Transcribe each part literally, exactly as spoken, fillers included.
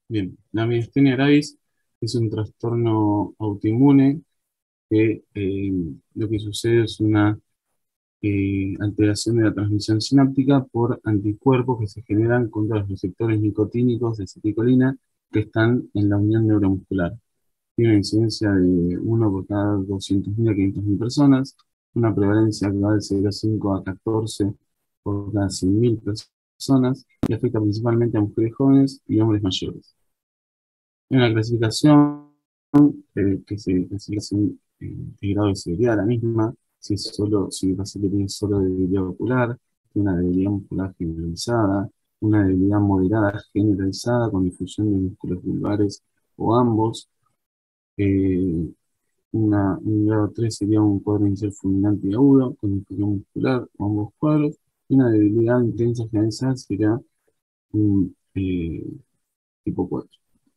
Bien, la miastenia gravis es un trastorno autoinmune que eh, lo que sucede es una eh, alteración de la transmisión sináptica por anticuerpos que se generan contra los receptores nicotínicos de acetilcolina que están en la unión neuromuscular. Tiene una incidencia de uno por cada doscientos mil a quinientas mil personas, una prevalencia que va de cero coma cinco a catorce por cada cien mil personas y afecta principalmente a mujeres jóvenes y hombres mayores. Hay una clasificación eh, que se clasifica en eh, grado de severidad de la misma, si es solo, si el paciente tiene solo debilidad ocular, tiene una debilidad muscular generalizada, una debilidad moderada generalizada con difusión de músculos vulvares o ambos. eh, una, un grado tres sería un cuadro inicial fulminante y agudo con difusión muscular o ambos cuadros, y una debilidad intensa generalizada sería un eh, tipo cuatro.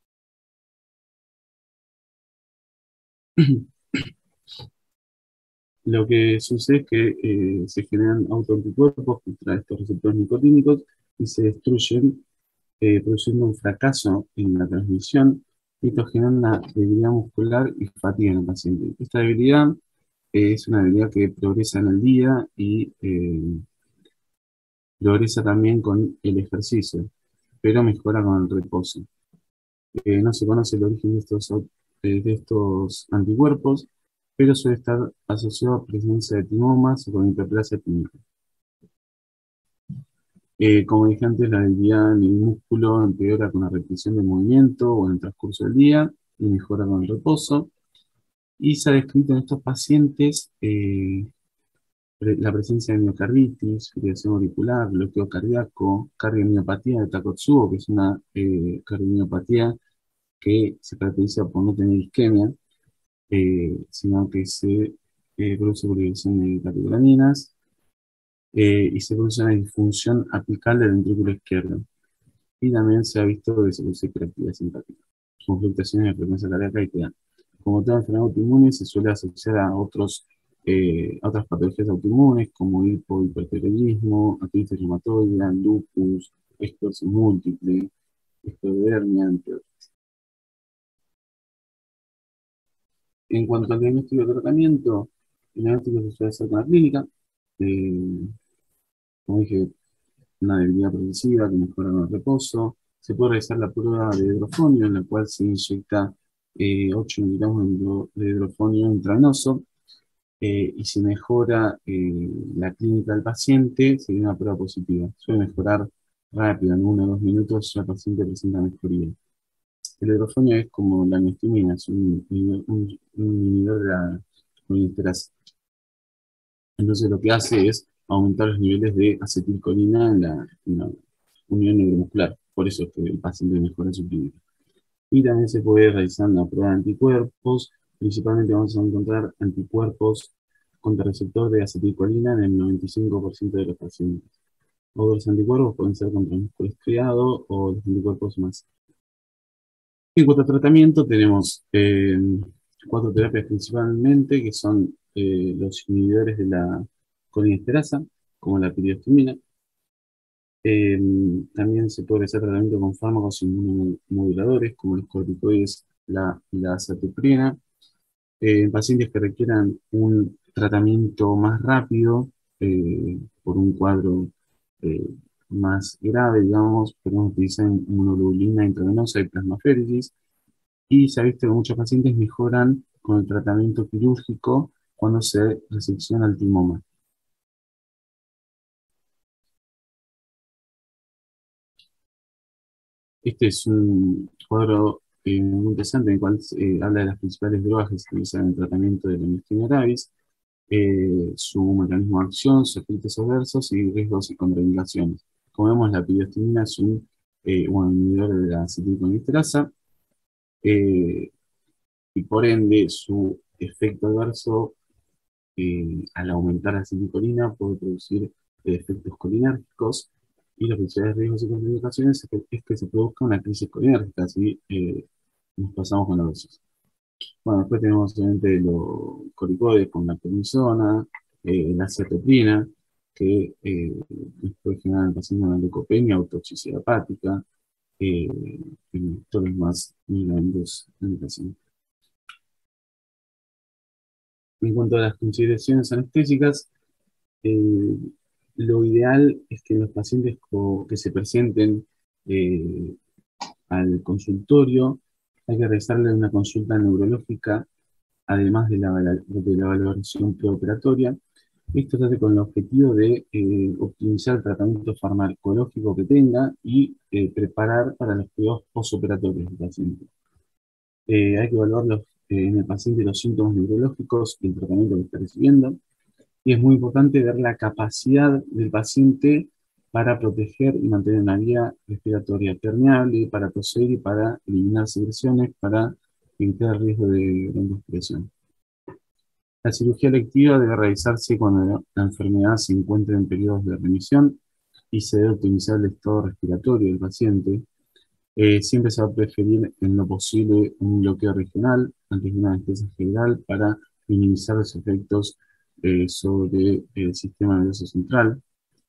Lo que sucede es que eh, se generan autoanticuerpos contra estos receptores nicotínicos y se destruyen, eh, produciendo un fracaso en la transmisión, y esto genera una debilidad muscular y fatiga en el paciente. Esta debilidad eh, es una debilidad que progresa en el día y eh, progresa también con el ejercicio, pero mejora con el reposo. Eh, no se conoce el origen de estos, au- eh, de estos anticuerpos, pero suele estar asociado a presencia de timomas o con hiperplasia tímica. Eh, como dije antes, la debilidad en el músculo empeora con la repetición del movimiento o en el transcurso del día y mejora con el reposo. Y se ha descrito en estos pacientes eh, pre- la presencia de miocarditis, fibrilación auricular, bloqueo cardíaco, cardiomiopatía de Takotsubo, que es una eh, cardiomiopatía que se caracteriza por no tener isquemia, eh, sino que se eh, produce por liberación de catecolaminas, eh, y se produce una disfunción apical del ventrículo izquierdo. Y también se ha visto que se produce hiperactividad simpática, con fluctuaciones de frecuencia cardíaca y T A. Como toda enfermedad autoinmune, se suele asociar a otros, eh, a otras patologías autoinmunes como hipo, hipertiroidismo, artritis reumatoide, lupus, esclerosis múltiple, esclerodermia, entre otros. En cuanto al diagnóstico de tratamiento, el diagnóstico se suele hacer con la clínica. eh, Como dije, una debilidad progresiva que mejora con el reposo. Se puede realizar la prueba de hidrofonio, en la cual se inyecta eh, ocho miligramos de hidro- de hidrofonio intravenoso, eh, y si mejora eh, la clínica del paciente, sería una prueba positiva. Suele mejorar rápido, en uno o dos minutos ya el paciente presenta mejoría. El hidrofonio es como la anhistamina, es un, un, un- un inhibidor de la colinesterasa. Entonces lo que hace es aumentar los niveles de acetilcolina en la, en la unión neuromuscular. Por eso es que el paciente mejora su clínica. Y también se puede realizar una prueba de anticuerpos. Principalmente vamos a encontrar anticuerpos contra receptor de acetilcolina en el noventa y cinco por ciento de los pacientes. Otros anticuerpos pueden ser contra el músculo estriado o los anticuerpos más. En cuanto a tratamiento, tenemos eh, cuatro terapias principalmente, que son eh, los inhibidores de la colinesterasa, como la piridoximina. Eh, También se puede hacer tratamiento con fármacos inmunomoduladores, como los corticoides, la, la azathioprina. Eh, en pacientes que requieran un tratamiento más rápido, eh, por un cuadro eh, más grave, digamos, podemos utilizar inmunoglobulina intravenosa y plasmaféresis. Y se ha visto que muchos pacientes mejoran con el tratamiento quirúrgico cuando se resecciona el timoma. Este es un cuadro eh, muy interesante en el cual eh, habla de las principales drogas que se utilizan en el tratamiento de la miastenia gravis, eh, su mecanismo de acción, sus efectos adversos y riesgos y contraindicaciones. Como vemos, la piridoximina es un, eh, un inhibidor de la acetilcolinesterasa, eh, y por ende su efecto adverso, eh, al aumentar la acetilcolina, puede producir eh, efectos colinérgicos, y los principales riesgos y contraindicaciones es que, es que se produzca una crisis colinérgica, así eh, nos pasamos con la dosis. Bueno, después tenemos obviamente los corticoides con la prednisona, eh, la acetoprina, que eh, puede generar en el paciente una leucopenia o toxicidad hepática. eh, en factores más migratorios en el paciente. En cuanto a las consideraciones anestésicas, eh, lo ideal es que los pacientes que se presenten eh, al consultorio hay que realizarle una consulta neurológica, además de la, de la valoración preoperatoria. Esto se hace con el objetivo de eh, optimizar el tratamiento farmacológico que tenga y eh, preparar para los cuidados postoperatorios del paciente. Eh, hay que evaluar los, eh, en el paciente los síntomas neurológicos y el tratamiento que está recibiendo. Y es muy importante ver la capacidad del paciente para proteger y mantener una vía respiratoria permeable, para toser y para eliminar secreciones, para evitar el riesgo de broncoaspiración. La cirugía electiva debe realizarse cuando la enfermedad se encuentre en periodos de remisión y se debe optimizar el estado respiratorio del paciente. Eh, siempre se va a preferir en lo posible un bloqueo regional antes de una anestesia general para minimizar los efectos eh, sobre el sistema nervioso central.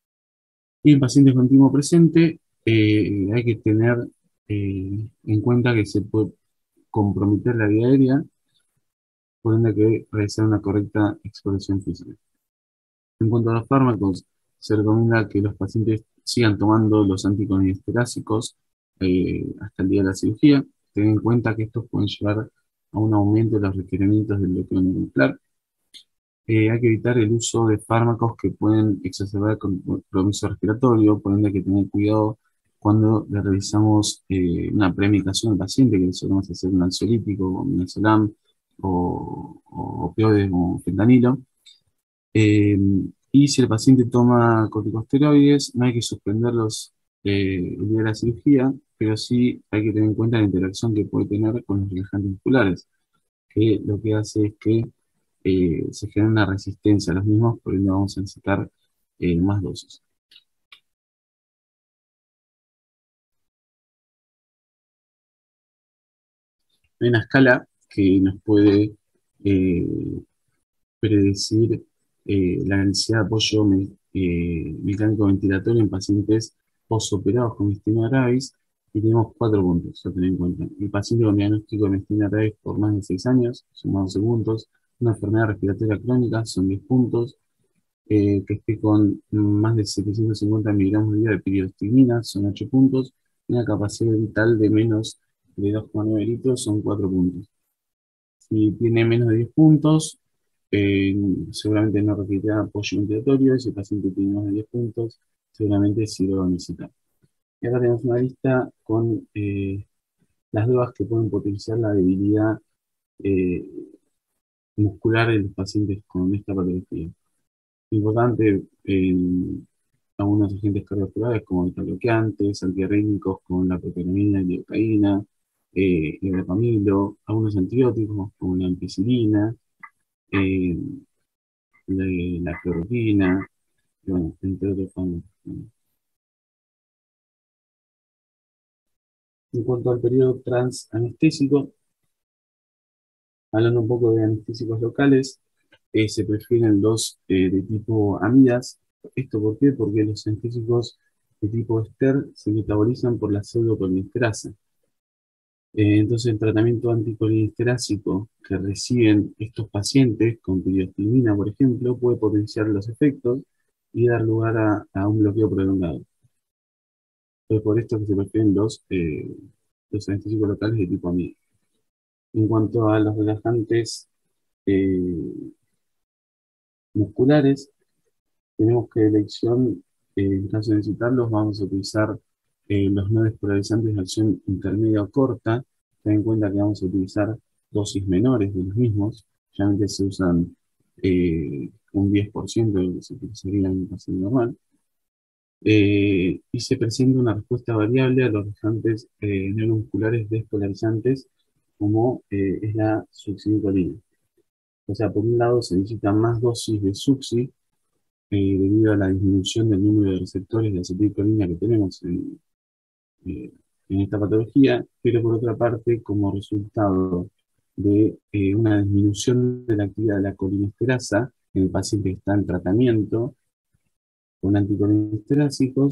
Y en pacientes con timo presente eh, hay que tener eh, en cuenta que se puede comprometer la vía aérea, por ende hay que realizar una correcta exploración física. En cuanto a los fármacos, se recomienda que los pacientes sigan tomando los anticolinsterásicos eh, hasta el día de la cirugía. Ten en cuenta que estos pueden llevar a un aumento de los requerimientos del bloqueo neuromuscular. Eh, hay que evitar el uso de fármacos que pueden exacerbar el compromiso respiratorio, por ende hay que tener cuidado cuando le realizamos eh, una premicación al paciente, que le solemos hacer un ansiolítico, o midazolam, o, o opioides como fentanilo. Eh, y si el paciente toma corticosteroides, no hay que suspenderlos eh, el día de la cirugía, pero sí hay que tener en cuenta la interacción que puede tener con los relajantes musculares, que lo que hace es que eh, se genera una resistencia a los mismos, por ende vamos a necesitar eh, más dosis. Hay una escala que nos puede eh, predecir eh, la necesidad de apoyo me- eh, mecánico ventilatorio en pacientes posoperados con miastenia gravis, y tenemos cuatro puntos a tener en cuenta. El paciente con diagnóstico de miastenia gravis por más de seis años, son once puntos. Una enfermedad respiratoria crónica, son diez puntos. Eh, que esté con más de setecientos cincuenta miligramos de día de periodostigmina, son ocho puntos. Y una capacidad vital de menos de dos coma nueve litros, son cuatro puntos. Si tiene menos de diez puntos, eh, seguramente no requerirá apoyo ventilatorio. Y si el paciente tiene más de diez puntos, seguramente sí lo va a necesitar. Y acá tenemos una lista con eh, las drogas que pueden potenciar la debilidad eh, muscular en los pacientes con esta patología. Importante en algunos agentes cardiovasculares como beta-bloqueantes, antiarrítmicos como la propiramida y lidocaína, eh, el verapamilo, algunos antibióticos como la ampicilina, eh, la, la cloroquina, bueno, entre otros fármacos. En cuanto al periodo transanestésico, hablando un poco de anestésicos locales, eh, se prefieren los eh, de tipo amidas. ¿Esto por qué? Porque los anestésicos de tipo ester se metabolizan por la pseudocolinesterasa. Eh, entonces, el tratamiento anticolinesterásico que reciben estos pacientes con periostilmina, por ejemplo, puede potenciar los efectos y dar lugar a, a un bloqueo prolongado. Es por esto que se prefieren los, eh, los anestésicos locales de tipo amida. En cuanto a los relajantes eh, musculares, tenemos que elección, eh, en caso de necesitarlos, vamos a utilizar eh, los no despolarizantes de acción intermedia o corta. Ten en cuenta que vamos a utilizar dosis menores de los mismos. Generalmente se usan eh, un diez por ciento de lo que se utilizaría en un paciente normal. Eh, y se presenta una respuesta variable a los relajantes eh, neuromusculares despolarizantes, como eh, es la succinilcolina. O sea, por un lado se necesita más dosis de succi eh, debido a la disminución del número de receptores de acetilcolina que tenemos en, eh, en esta patología, pero por otra parte, como resultado de eh, una disminución de la actividad de la colinesterasa en el paciente que está en tratamiento con anticolinesterásicos,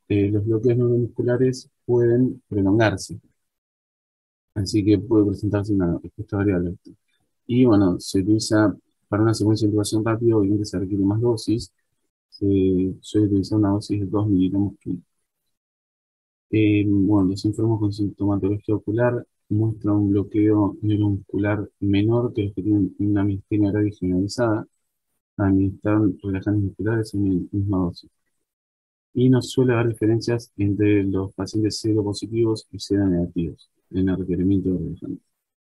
eh, los bloqueos neuromusculares pueden prolongarse, así que puede presentarse una respuesta variable a esto. Y bueno, se utiliza para una secuencia de intubación rápida, obviamente se requiere más dosis, se suele utilizar una dosis de dos miligramos químicos. Eh, bueno, los enfermos con sintomatología ocular muestran un bloqueo neuromuscular menor que los que tienen una miastenia gravis generalizada, administrar relajantes musculares en la misma dosis. Y no suele haber diferencias entre los pacientes seropositivos y seronegativos en el requerimiento de relajantes.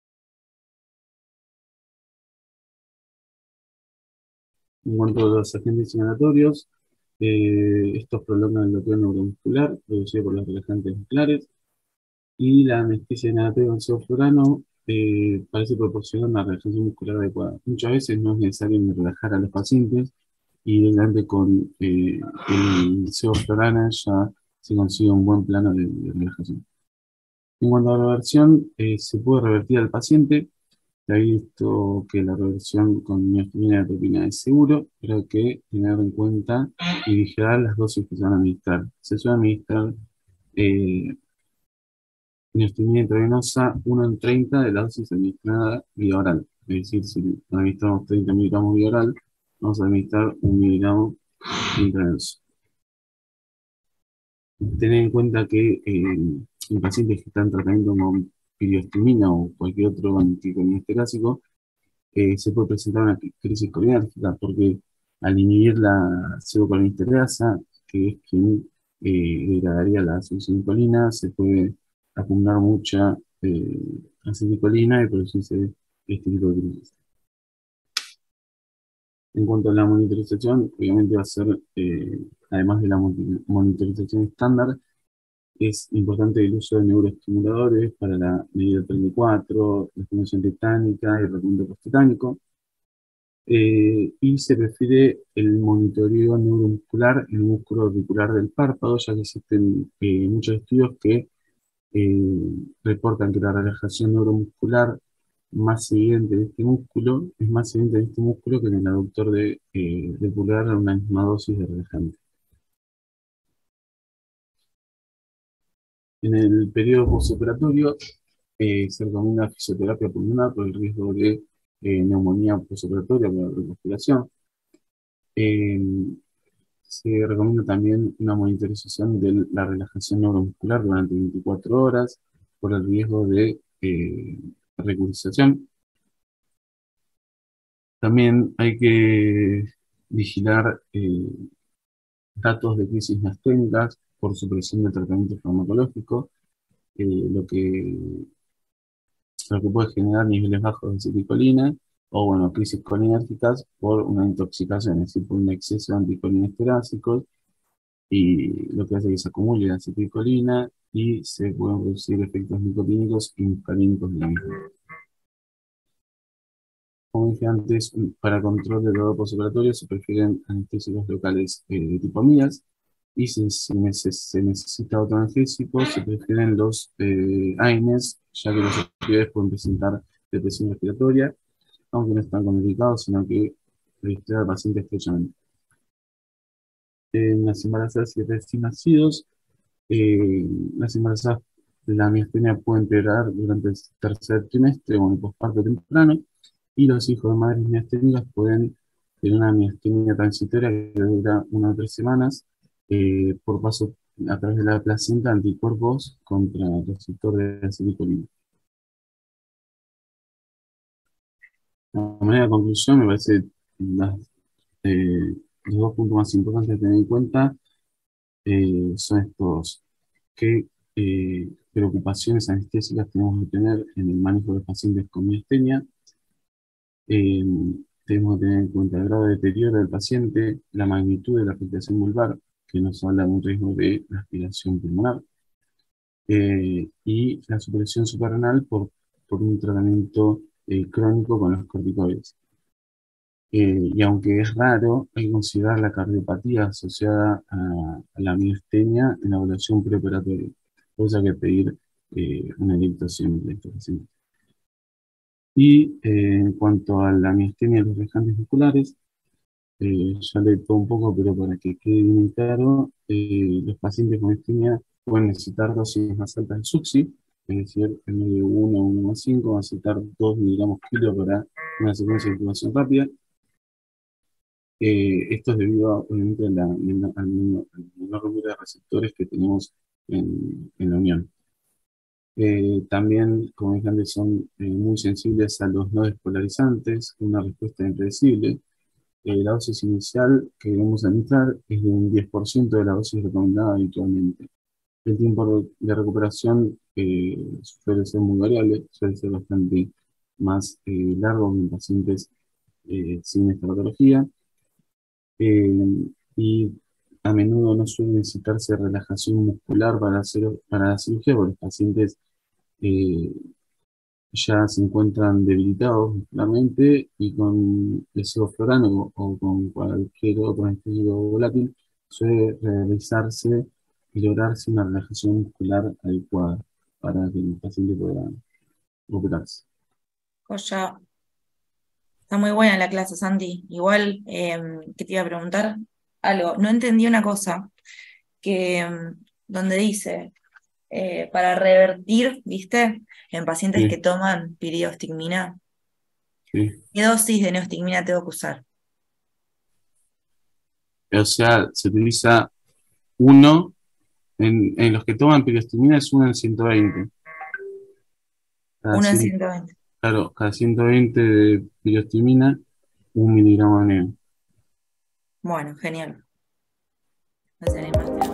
En cuanto a los agentes inhalatorios, eh, estos prolongan el bloqueo neuromuscular producido por los relajantes musculares y la anestesia inhalatoria con sevoflurano eh, parece proporcionar una relajación muscular adecuada. Muchas veces no es necesario ni relajar a los pacientes y delante con eh, el sevoflurano ya se consigue un buen plano de, de relajación. En cuanto a la reversión, eh, se puede revertir al paciente. Se ha visto que la reversión con miostatina y atropina es seguro, pero hay que tener en cuenta y vigilar las dosis que se van a administrar. Se suele administrar eh, miostatina intravenosa uno en treinta de la dosis administrada vía oral. Es decir, si administramos treinta miligramos vía oral, vamos a administrar un miligramo intravenoso. Tener en cuenta que eh, en pacientes que están tratando con piriostimina o cualquier otro anticolinesterásico, eh, se puede presentar una crisis colinérgica porque al inhibir la pseudocolinestereasa, que es quien eh, degradaría la acetilcolina, se puede acumular mucha eh, acetilcolina y producirse este tipo de crisis. En cuanto a la monitorización, obviamente va a ser, eh, además de la monitorización estándar, es importante el uso de neuroestimuladores para la medida treinta y cuatro, la estimulación tetánica y el tratamiento posttetánico. Eh, y se prefiere el monitoreo neuromuscular en el músculo auricular del párpado, ya que existen eh, muchos estudios que eh, reportan que la relajación neuromuscular más evidente de este músculo es más evidente de este músculo que en el aductor de, eh, del pulgar a una misma dosis de relajante. En el periodo postoperatorio eh, se recomienda fisioterapia pulmonar por el riesgo de eh, neumonía postoperatoria por la respiración. Eh, Se recomienda también una monitorización de la relajación neuromuscular durante veinticuatro horas por el riesgo de eh, recurrización. También hay que vigilar eh, datos de crisis miasténicas por supresión del tratamiento farmacológico, eh, lo que, lo que puede generar niveles bajos de acetilcolina o, bueno, crisis colinérgicas por una intoxicación, es decir, por un exceso de anticolinesterácicos y lo que hace que se acumule la acetilcolina y se pueden producir efectos nicotínicos y muscarínicos de la misma. Como dije antes, para control del dolor postoperatorio se prefieren anestésicos locales eh, de tipo amigas y si, si neces- se necesita otro anestésico se prefieren los eh, AINES, ya que los opioides pueden presentar depresión respiratoria, aunque no están contraindicados, sino que registrar al paciente estrechamente. En las embarazadas y recién nacidos, Eh, las embarazadas, la miastenia puede empeorar durante el tercer trimestre o en el posparto temprano, y los hijos de madres miasténicas pueden tener una miastenia transitoria que dura una o tres semanas eh, por paso a través de la placenta anticuerpos contra el receptor de acetilcolina. De manera de conclusión, me parece las, eh, los dos puntos más importantes a tener en cuenta eh, son estos. ¿Qué eh, preocupaciones anestésicas tenemos que tener en el manejo de los pacientes con miastenia? Eh, Tenemos que tener en cuenta el grado de deterioro del paciente, la magnitud de la afectación vulvar, que nos habla de un riesgo de aspiración pulmonar, eh, y la supresión suprarrenal por, por un tratamiento eh, crónico con los corticoides. Eh, y aunque es raro, hay que considerar la cardiopatía asociada a, a la miastenia en la evaluación preoperatoria. Por eso hay que pedir eh, una dictación de estos pacientes. Y eh, en cuanto a la miastenia de los relajantes musculares, Eh, ya leí todo un poco, pero para que quede bien claro, eh, los pacientes con isquemia pueden necesitar dosis más altas de Suxi, es decir, en vez de uno a uno coma cinco, van a necesitar dos miligramos kilo para una secuencia de intubación rápida. Eh, esto es debido, obviamente, a la, menor- al menor al menor número de receptores que tenemos en, en la unión. Eh, también, como dije antes, son eh, muy sensibles a los no despolarizantes, una respuesta impredecible. Eh, la dosis inicial que debemos administrar es de un diez por ciento de la dosis recomendada habitualmente. El tiempo de de recuperación eh, suele ser muy variable, suele ser bastante más eh, largo en pacientes eh, sin esta patología, eh, y a menudo no suele necesitarse relajación muscular para, hacer, para la cirugía, porque los pacientes eh, ya se encuentran debilitados muscularmente y con lesoflorano o, o con cualquier otro anestésico volátil suele realizarse y lograrse una relajación muscular adecuada para que el paciente pueda recuperarse. Joya, está muy buena la clase, Santi. Igual, em, que te iba a preguntar algo. No entendí una cosa, que em, donde dice, eh, para revertir, ¿viste? En pacientes que Sí, toman piriostigmina, sí. ¿qué dosis de neostigmina tengo que usar? O sea, se utiliza uno, en, en los que toman piroxetina es uno en ciento veinte. Cada Uno en cien, ciento veinte. claro, cada ciento veinte de piroxetina, un miligramo de neo. Bueno, genial. No sé, ni más.